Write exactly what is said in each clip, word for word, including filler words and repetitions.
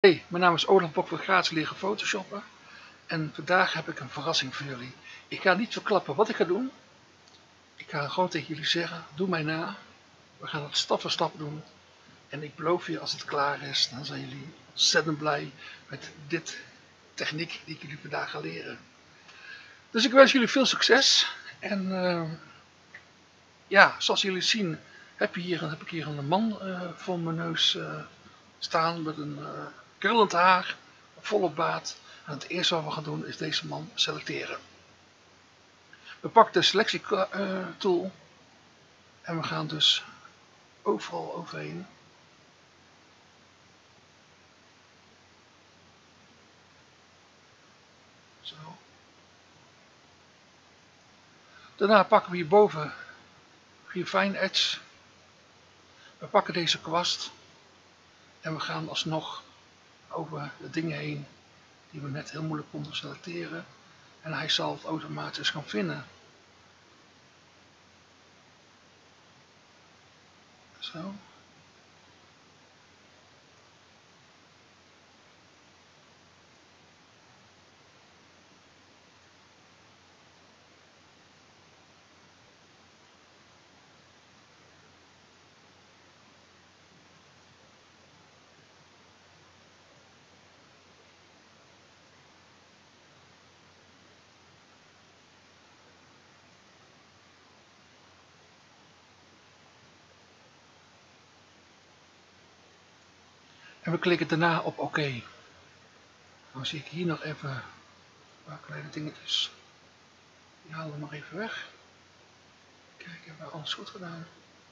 Hey, mijn naam is Olaf Bok van Gratis Leren Photoshoppen en vandaag heb ik een verrassing voor jullie. Ik ga niet verklappen wat ik ga doen. Ik ga gewoon tegen jullie zeggen, doe mij na. We gaan het stap voor stap doen. En ik beloof je, als het klaar is, dan zijn jullie ontzettend blij met dit techniek die ik jullie vandaag ga leren. Dus ik wens jullie veel succes. En uh, ja, zoals jullie zien heb, je hier, heb ik hier een man uh, voor mijn neus uh, staan met een uh, krullend haar, volop baard. En het eerste wat we gaan doen is deze man selecteren. We pakken de selectie uh, tool en we gaan dus overal overheen. Zo. Daarna pakken we hierboven Refine Edge. We pakken deze kwast en we gaan alsnog over de dingen heen die we net heel moeilijk konden selecteren. En hij zal het automatisch gaan vinden. Zo. En we klikken daarna op oké. Okay. Dan zie ik hier nog even een paar kleine dingetjes. Die halen we maar even weg. Kijk, hebben we alles goed gedaan.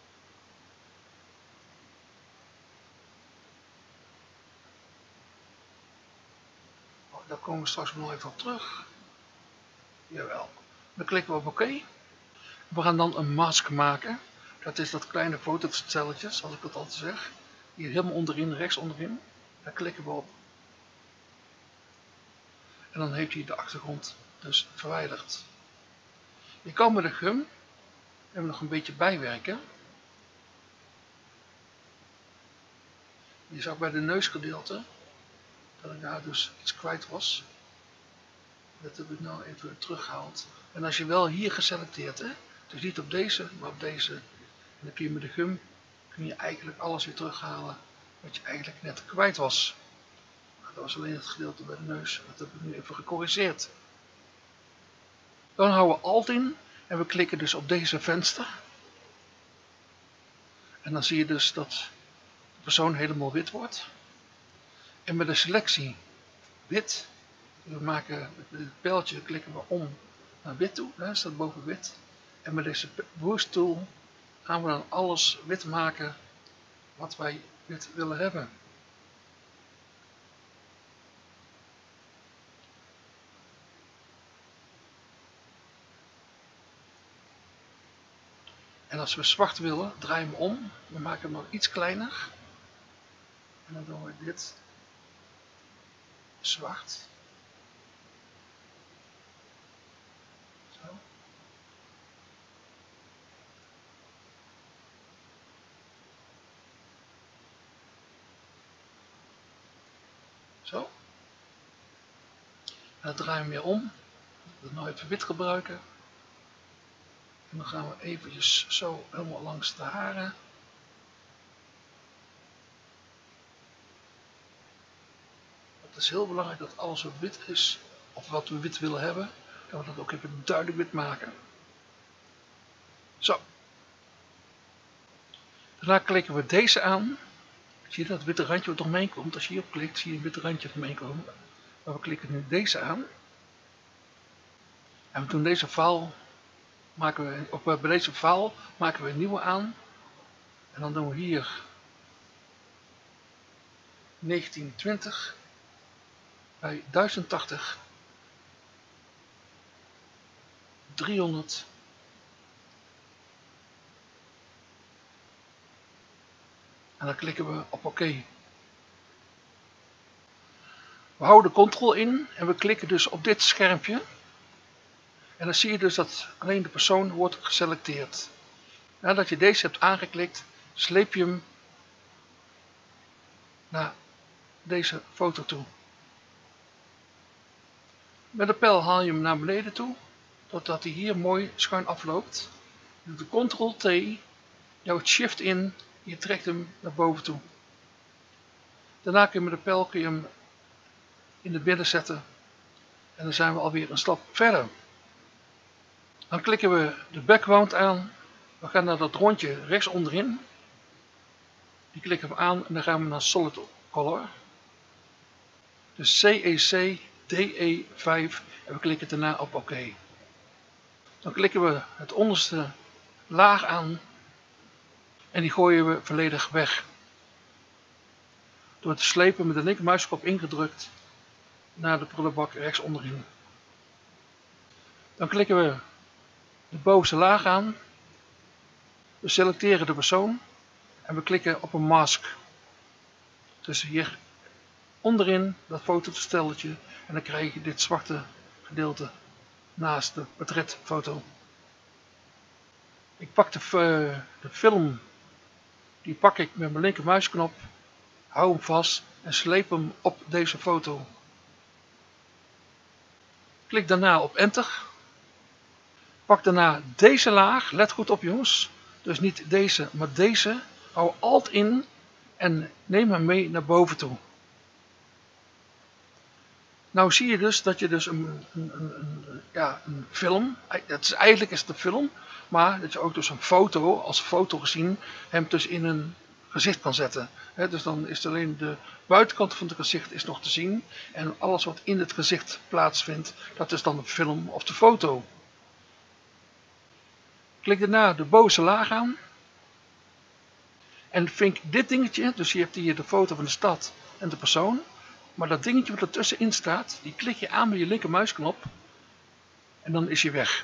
Oh, daar komen we straks nog even op terug. Jawel. Dan klikken we op oké. Okay. We gaan dan een mask maken. Dat is dat kleine fotostelletje, zoals ik dat altijd zeg. Hier helemaal onderin, rechts onderin. Daar klikken we op. En dan heeft hij de achtergrond dus verwijderd. Je kan met de gum even nog een beetje bijwerken. Je zag bij de neusgedeelte dat ik daar dus iets kwijt was. Dat heb ik nou even teruggehaald. En als je wel hier geselecteerd, hè, dus niet op deze, maar op deze. En dan kun je met de gum kun je eigenlijk alles weer terughalen wat je eigenlijk net kwijt was. Dat was alleen het gedeelte bij de neus. Dat heb ik nu even gecorrigeerd. Dan houden we Alt in en we klikken dus op deze venster. En dan zie je dus dat de persoon helemaal wit wordt. En met de selectie wit, we maken met het pijltje klikken we om naar wit toe, hè, staat boven wit. En met deze boost tool gaan we dan alles wit maken wat wij wit willen hebben. En als we zwart willen, draaien we om. We maken hem nog iets kleiner. En dan doen we dit zwart. Zo. Zo. En dan draaien we weer om. We gaan nu even wit gebruiken. En dan gaan we eventjes zo helemaal langs de haren. Het is heel belangrijk dat alles wat wit is, of wat we wit willen hebben, dat we dat ook even duidelijk wit maken. Zo. Daarna klikken we deze aan. Zie je dat het witte randje wat omheen komt? Als je hierop klikt, zie je een witte randje omheen komen. Maar we klikken nu deze aan. En we doen deze file, maken we, op, bij deze file maken we een nieuwe aan. En dan doen we hier negentien twintig bij duizend tachtig driehonderd. En dan klikken we op oké. Okay. We houden de Ctrl in en we klikken dus op dit schermpje. En dan zie je dus dat alleen de persoon wordt geselecteerd. Nadat je deze hebt aangeklikt, sleep je hem naar deze foto toe. Met de pijl haal je hem naar beneden toe, totdat hij hier mooi schuin afloopt. Je doet de control T, je houdt shift in, je trekt hem naar boven toe. Daarna kun je met de pijl kun je hem in het midden zetten en dan zijn we alweer een stap verder. Dan klikken we de background aan, we gaan naar dat rondje rechts onderin. Die klikken we aan en dan gaan we naar Solid Color. Dus C E C D E vijf en we klikken daarna op oké. OK. Dan klikken we het onderste laag aan en die gooien we volledig weg. Door te slepen met de linker muisknop ingedrukt naar de prullenbak rechts onderin. Dan klikken we de bovenste laag aan. We selecteren de persoon en we klikken op een mask. Dus hier onderin dat fototoestelletje en dan krijg je dit zwarte gedeelte naast de portretfoto. Ik pak de, uh, de film, die pak ik met mijn linker muisknop, hou hem vast en sleep hem op deze foto. Klik daarna op enter. Pak daarna deze laag, let goed op jongens, dus niet deze maar deze, hou alt in en neem hem mee naar boven toe. Nou zie je dus dat je dus een, een, een, een, ja, een film, het is, eigenlijk is het een film, maar dat je ook dus een foto, als foto gezien, hem dus in een gezicht kan zetten. He, dus dan is alleen de buitenkant van het gezicht is nog te zien en alles wat in het gezicht plaatsvindt, dat is dan de film of de foto. Klik daarna de bovenste laag aan en vink dit dingetje, dus je hebt hier de foto van de stad en de persoon. Maar dat dingetje wat ertussenin staat, die klik je aan met je linker muisknop en dan is hij weg.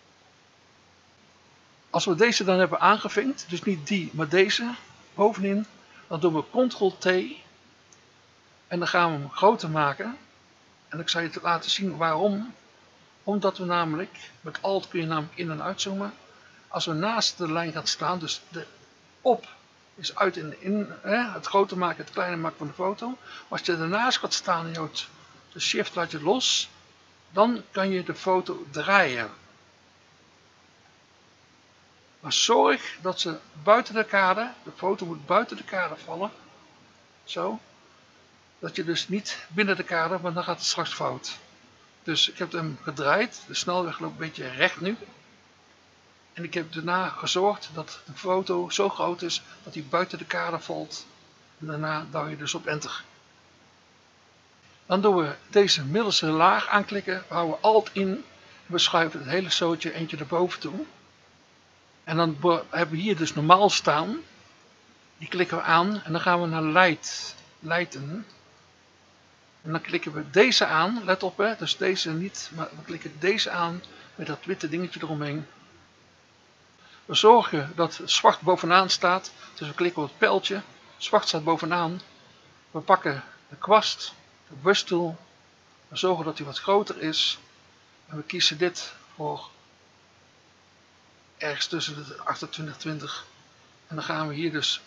Als we deze dan hebben aangevinkt, dus niet die, maar deze, bovenin, dan doen we control T en dan gaan we hem groter maken. En ik zal je laten zien waarom. Omdat we namelijk, met alt kun je namelijk in en uitzoomen. Als we naast de lijn gaan staan, dus de op is uit en in, hè, het groter maken, het kleiner maken van de foto. Maar als je ernaast gaat staan en je houdt de shift laat je los, dan kan je de foto draaien. Maar zorg dat ze buiten de kader, de foto moet buiten de kader vallen. Zo. Dat je dus niet binnen de kader, want dan gaat het straks fout. Dus ik heb hem gedraaid, de snelweg loopt een beetje recht nu. En ik heb daarna gezorgd dat de foto zo groot is dat hij buiten de kader valt. En daarna duw je dus op enter. Dan doen we deze middelste laag aanklikken, we houden alt in. En we schuiven het hele zootje eentje naar boven toe. En dan hebben we hier dus normaal staan. Die klikken we aan en dan gaan we naar light, lighten. En dan klikken we deze aan, let op hè, dus deze niet, maar we klikken deze aan met dat witte dingetje eromheen. We zorgen dat het zwart bovenaan staat, dus we klikken op het pijltje, zwart staat bovenaan. We pakken de kwast, de brushtool, we zorgen dat hij wat groter is. En we kiezen dit voor ergens tussen de achtentwintig en twintig. En dan gaan we hier dus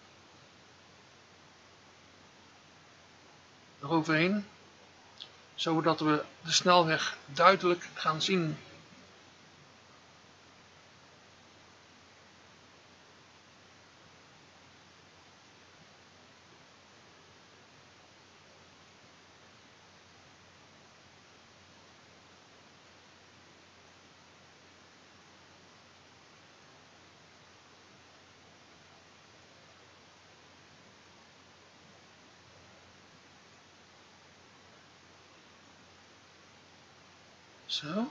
eroverheen, zodat we de snelweg duidelijk gaan zien. Zo.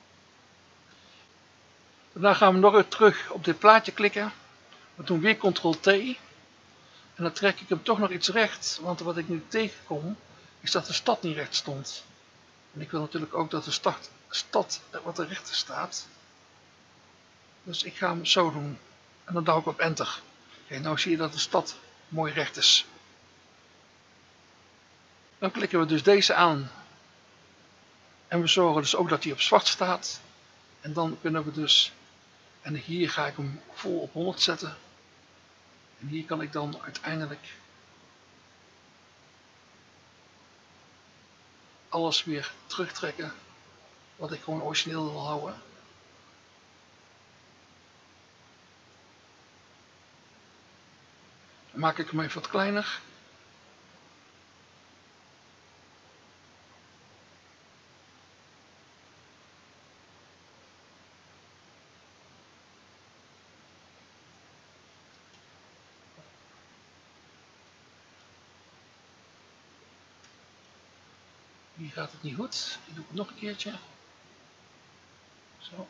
Daarna gaan we nog weer terug op dit plaatje klikken. We doen weer control T. En dan trek ik hem toch nog iets recht. Want wat ik nu tegenkom is dat de stad niet recht stond. En ik wil natuurlijk ook dat de stad, stad wat er rechter staat. Dus ik ga hem zo doen. En dan duw ik op enter. Kijk, nou zie je dat de stad mooi recht is. Dan klikken we dus deze aan. En we zorgen dus ook dat hij op zwart staat. En dan kunnen we dus, en hier ga ik hem vol op honderd zetten. En hier kan ik dan uiteindelijk alles weer terugtrekken wat ik gewoon origineel wil houden. Dan maak ik hem even wat kleiner. Hier gaat het niet goed. Ik doe het nog een keertje. Zo.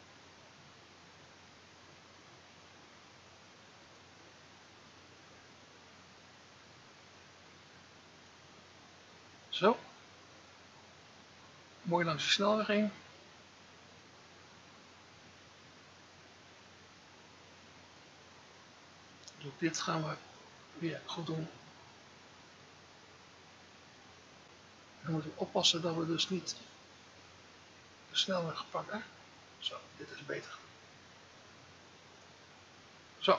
Zo. Mooi langs de snelweg heen. Dus dit gaan we weer goed doen. Dan moeten we oppassen dat we dus niet de snelweg pakken. Zo, dit is beter. Zo.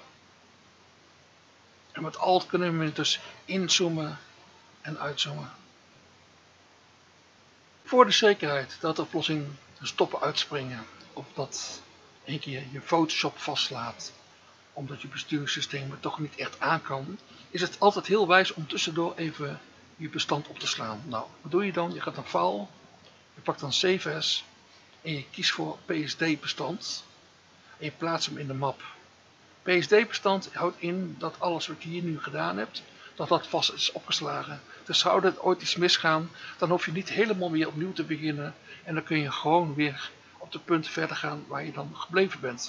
En met Alt kunnen we dus inzoomen en uitzoomen. Voor de zekerheid dat de oplossing de stoppen uitspringen of dat een keer je Photoshop vastslaat omdat je besturingssysteem het toch niet echt aan kan, is het altijd heel wijs om tussendoor even je bestand op te slaan. Nou, wat doe je dan? Je gaat naar File, je pakt dan Save As en je kiest voor P S D bestand en je plaatst hem in de map. P S D bestand houdt in dat alles wat je hier nu gedaan hebt, dat dat vast is opgeslagen. Dus zou er ooit iets misgaan, dan hoef je niet helemaal weer opnieuw te beginnen en dan kun je gewoon weer op de punten verder gaan waar je dan gebleven bent.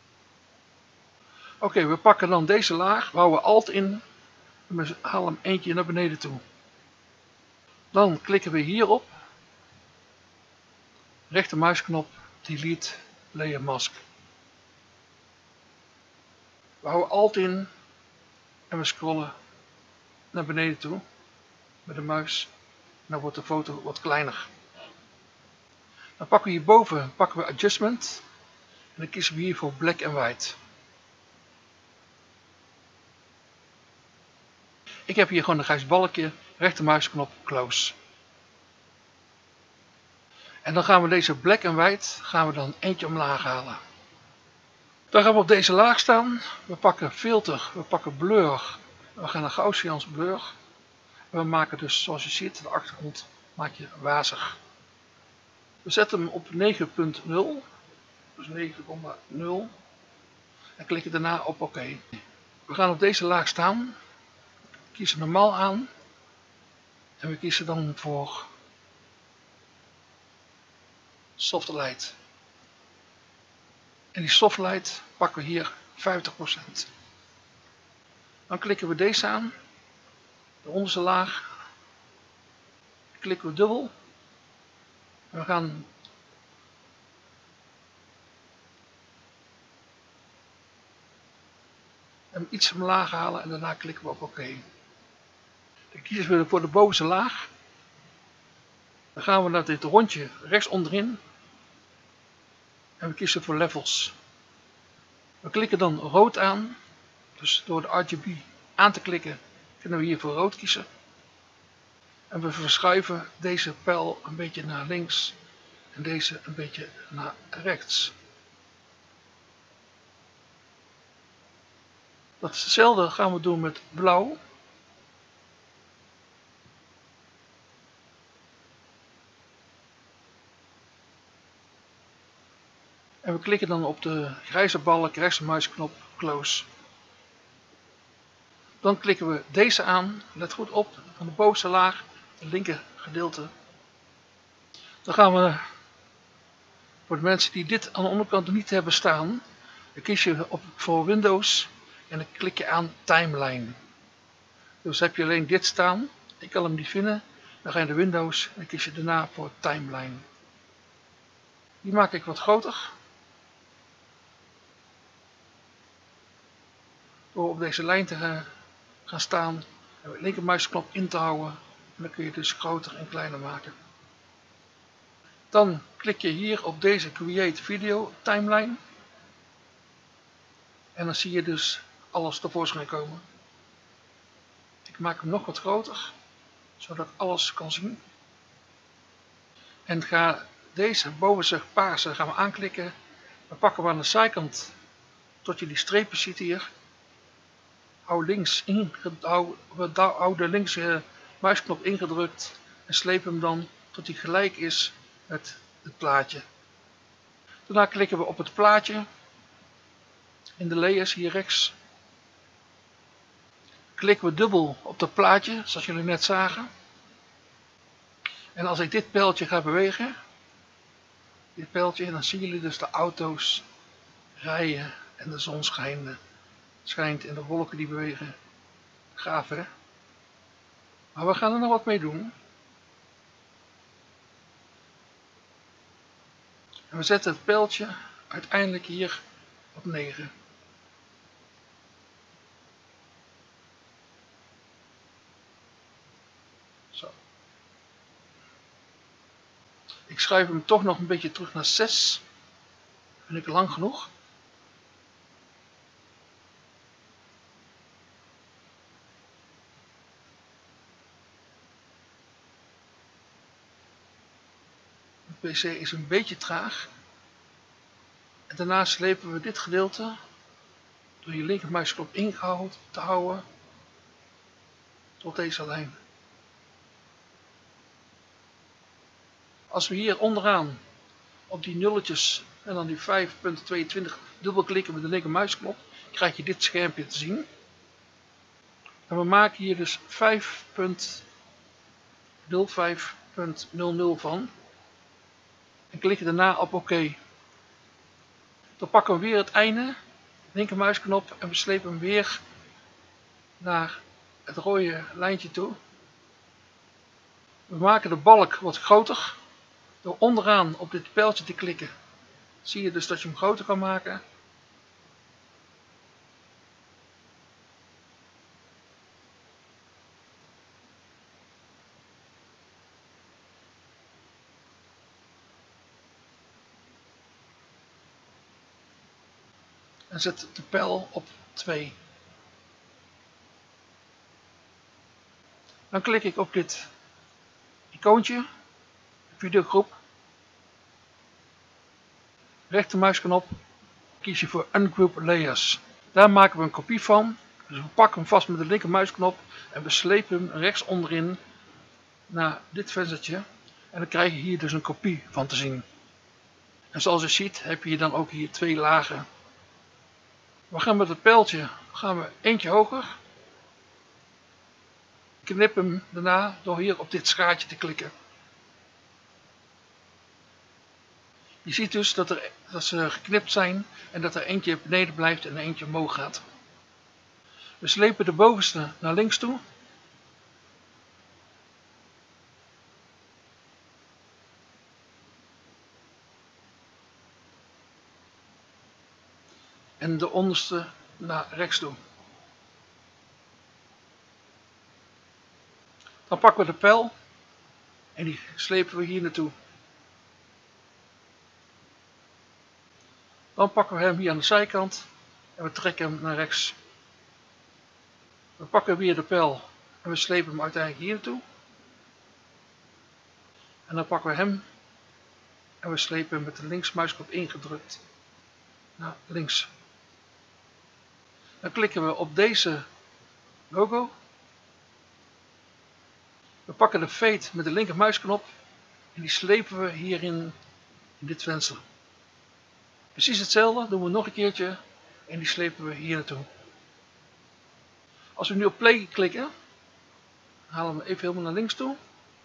Oké, okay, we pakken dan deze laag, houden Alt in en we halen hem eentje naar beneden toe. Dan klikken we hierop, rechtermuisknop, Delete Layer Mask. We houden Alt in en we scrollen naar beneden toe met de muis. En dan wordt de foto wat kleiner. Dan pakken we hierboven pakken we Adjustment en dan kiezen we hier voor Black and White. Ik heb hier gewoon een grijs balkje, rechtermuisknop Close. En dan gaan we deze Black and White gaan we dan eentje omlaag halen. Dan gaan we op deze laag staan. We pakken Filter, we pakken Blur. We gaan naar Gaussians Blur. We maken dus, zoals je ziet, de achtergrond maak je wazig. We zetten hem op negen punt nul. Dus negen komma nul. En klikken daarna op oké. Okay. We gaan op deze laag staan. Kiezen normaal aan. En we kiezen dan voor Soft Light. En die Soft Light pakken we hier vijftig procent. Dan klikken we deze aan. De onderste laag. Klikken we dubbel. En we gaan hem iets omlaag halen en daarna klikken we op oké. Okay. Dan kiezen we voor de bovenste laag. Dan gaan we naar dit rondje rechts onderin. En we kiezen voor Levels. We klikken dan rood aan. Dus door de R G B aan te klikken kunnen we hier voor rood kiezen. En we verschuiven deze pijl een beetje naar links en deze een beetje naar rechts. Datzelfde gaan we doen met blauw. En we klikken dan op de grijze balk, rechtermuisknop, Close. Dan klikken we deze aan, let goed op, van de bovenste laag, het linker gedeelte. Dan gaan we, voor de mensen die dit aan de onderkant niet hebben staan, dan kies je op, voor Windows en dan klik je aan Timeline. Dus heb je alleen dit staan, ik kan hem niet vinden, dan ga je naar Windows en dan kies je daarna voor Timeline. Die maak ik wat groter. Door op deze lijn te gaan staan en de linkermuisknop in te houden. En dan kun je het dus groter en kleiner maken. Dan klik je hier op deze Create Video Timeline. En dan zie je dus alles tevoorschijn komen. Ik maak hem nog wat groter, zodat ik alles kan zien. En ga deze bovenste paarse gaan we aanklikken. Dan pakken we aan de zijkant tot je die strepen ziet hier. Hou links in, hou, hou de linkse muisknop ingedrukt en sleep hem dan tot hij gelijk is met het plaatje. Daarna klikken we op het plaatje in de layers hier rechts. Klikken we dubbel op dat plaatje zoals jullie net zagen. En als ik dit pijltje ga bewegen, dit pijltje, dan zien jullie dus de auto's rijden en de zon schijnt, schijnt en de wolken die bewegen. Gaaf hè? Maar we gaan er nog wat mee doen. En we zetten het pijltje uiteindelijk hier op negen. Zo. Ik schuif hem toch nog een beetje terug naar zes. Vind ik lang genoeg. De P C is een beetje traag. En daarna slepen we dit gedeelte door je linkermuisknop ingehouden te houden tot deze lijn. Als we hier onderaan op die nulletjes en dan die vijf punt tweeëntwintig dubbelklikken met de linkermuisknop, krijg je dit schermpje te zien. En we maken hier dus vijf punt nul vijf punt nul nul van. En klikken daarna op oké. OK. Dan pakken we weer het einde, linkermuisknop, en we slepen hem weer naar het rode lijntje toe. We maken de balk wat groter. Door onderaan op dit pijltje te klikken, zie je dus dat je hem groter kan maken. En zet de pijl op twee. Dan klik ik op dit icoontje, videogroep. Rechtermuisknop, kies je voor Ungroup Layers. Daar maken we een kopie van. Dus we pakken hem vast met de linkermuisknop en we slepen hem rechts onderin naar dit venstertje. En dan krijg je hier dus een kopie van te zien. En zoals je ziet heb je hier dan ook hier twee lagen. We gaan met het pijltje gaan we eentje hoger. Knip hem daarna door hier op dit schaartje te klikken. Je ziet dus dat, er, dat ze geknipt zijn en dat er eentje beneden blijft en eentje omhoog gaat. We slepen de bovenste naar links toe. En de onderste naar rechts toe. Dan pakken we de pijl en die slepen we hier naartoe. Dan pakken we hem hier aan de zijkant en we trekken hem naar rechts. We pakken weer de pijl en we slepen hem uiteindelijk hier naartoe. En dan pakken we hem en we slepen hem met de linksmuisknop ingedrukt naar links. Dan klikken we op deze logo. We pakken de fade met de linkermuisknop en die slepen we hierin in dit venster. Precies hetzelfde doen we nog een keertje en die slepen we hier naartoe. Als we nu op play klikken, halen we even helemaal naar links toe.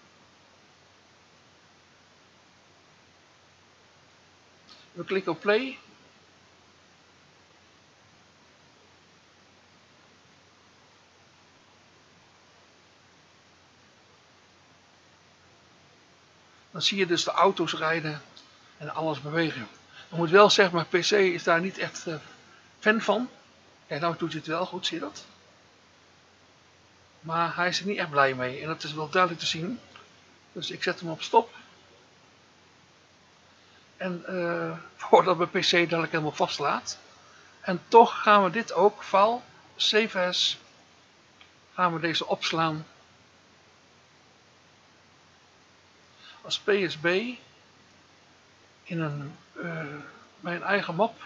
We klikken op play. Dan zie je dus de auto's rijden en alles bewegen. Ik moet wel zeggen, mijn P C is daar niet echt uh, fan van. Kijk, nou doet hij het wel goed, zie je dat? Maar hij is er niet echt blij mee en dat is wel duidelijk te zien. Dus ik zet hem op stop. En uh, voordat mijn P C dadelijk helemaal vastlaat. En toch gaan we dit ook, file, save as, gaan we deze opslaan. als P S B in een, uh, mijn eigen map.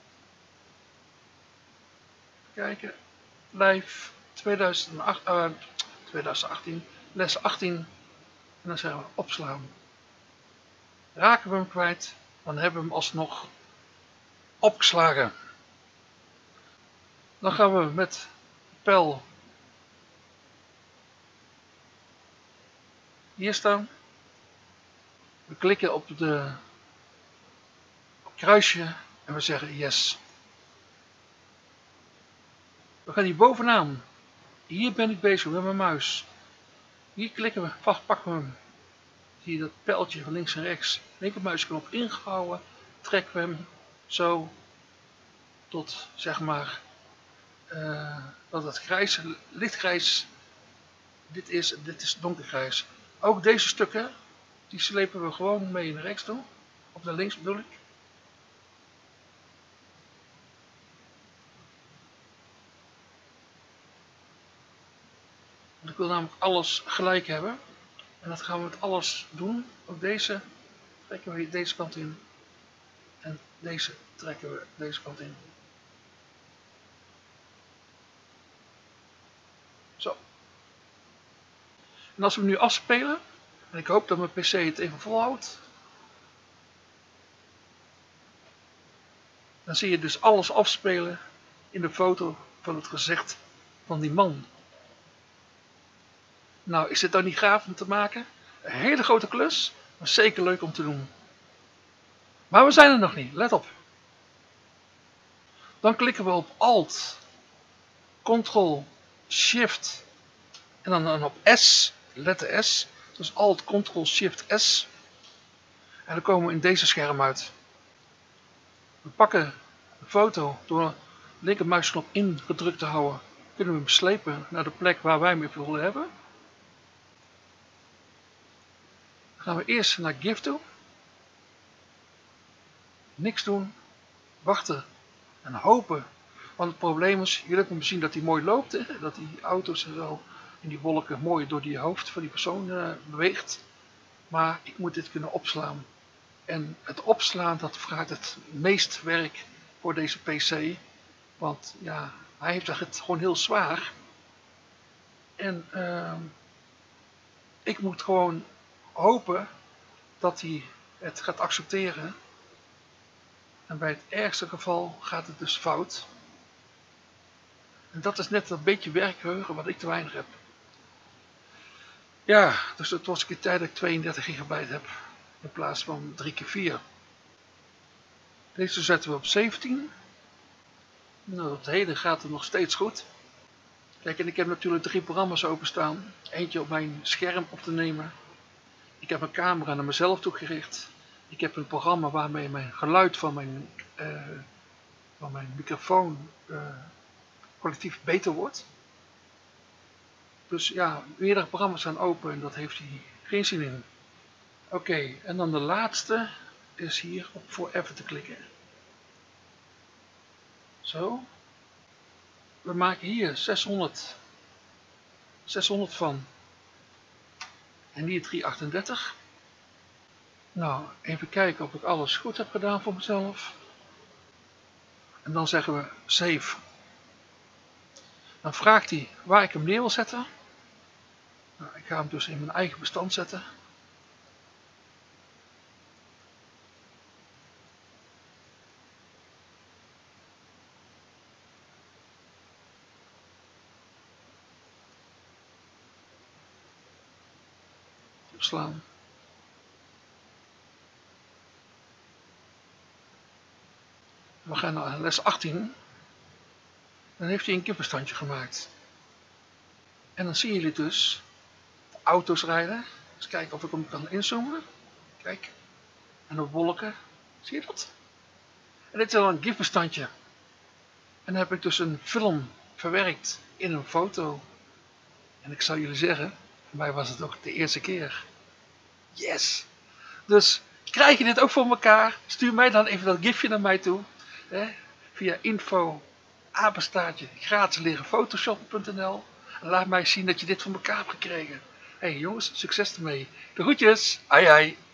Kijken, live tweeduizend acht, uh, tweeduizend achttien, les achttien en dan zeggen we opslaan. Raken we hem kwijt, dan hebben we hem alsnog opgeslagen. Dan gaan we met pijl hier staan. We klikken op de op kruisje en we zeggen yes. We gaan hier bovenaan. Hier ben ik bezig met mijn muis. Hier klikken we, vast pakken we hem. Zie je dat pijltje van links en rechts. Linkermuisknop ingehouden. Trekken we hem zo tot zeg maar uh, dat het grijs, lichtgrijs dit is, dit is donkergrijs. Ook deze stukken, die slepen we gewoon mee naar rechts toe. Of naar links bedoel ik. Want ik wil namelijk alles gelijk hebben. En dat gaan we met alles doen. Ook deze trekken we deze kant in. En deze trekken we deze kant in. Zo. En als we hem nu afspelen. En ik hoop dat mijn P C het even volhoudt. Dan zie je dus alles afspelen in de foto van het gezicht van die man. Nou, is dit nou niet gaaf om te maken? Een hele grote klus, maar zeker leuk om te doen. Maar we zijn er nog niet, let op. Dan klikken we op Alt, Ctrl, Shift en dan, dan op S, letter S. Dus Alt, Ctrl, Shift, S. En dan komen we in deze scherm uit. We pakken de foto door de linkermuisknop ingedrukt te houden. Kunnen we hem slepen naar de plek waar wij hem even willen hebben. Dan gaan we eerst naar GIF toe. Niks doen. Wachten. En hopen. Want het probleem is, jullie hebben zien dat hij mooi loopt. Hè? Dat die auto's en zo in die wolken mooi door die hoofd van die persoon uh, beweegt. Maar ik moet dit kunnen opslaan. En het opslaan, dat vraagt het meest werk voor deze P C. Want ja, hij heeft het gewoon heel zwaar. En uh, ik moet gewoon hopen dat hij het gaat accepteren. En bij het ergste geval gaat het dus fout. En dat is net een beetje werkgeheugen wat ik te weinig heb. Ja, dus het was een keer tijd dat ik tweeëndertig gigabyte heb. In plaats van drie keer vier. Deze zetten we op zeventien. Nou, het hele gaat er nog steeds goed. Kijk, en ik heb natuurlijk drie programma's openstaan. Eentje op mijn scherm op te nemen. Ik heb een camera naar mezelf toegericht. Ik heb een programma waarmee mijn geluid van mijn, uh, van mijn microfoon uh, kwalitatief beter wordt. Dus ja, meerdere programma's zijn open en dat heeft hij geen zin in. Oké, okay, en dan de laatste is hier op Forever te klikken. Zo. We maken hier zeshonderd, zeshonderd van. En hier driehonderdachtendertig. Nou, even kijken of ik alles goed heb gedaan voor mezelf. En dan zeggen we save. Dan vraagt hij waar ik hem neer wil zetten. Nou, ik ga hem dus in mijn eigen bestand zetten. Slaan. We gaan naar les achttien. Dan heeft hij een kippenstandje gemaakt. En dan zien jullie dus de auto's rijden. Eens kijken of ik hem kan inzoomen. Kijk. En de wolken. Zie je dat? En dit is dan een gifbestandje. En dan heb ik dus een film verwerkt in een foto. En ik zou jullie zeggen, voor mij was het ook de eerste keer. Yes! Dus krijg je dit ook voor elkaar? Stuur mij dan even dat gifje naar mij toe. Hè? Via info apenstaartje gratis leren photoshop punt n l. En laat mij zien dat je dit voor elkaar hebt gekregen. Hé hey, jongens, succes ermee. De groetjes. Ai ai.